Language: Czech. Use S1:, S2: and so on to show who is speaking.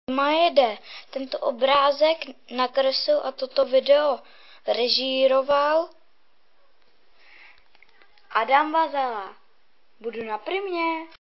S1: Majede. Tento obrázek nakreslil a toto video režíroval Adam Vazela. Budu na primě.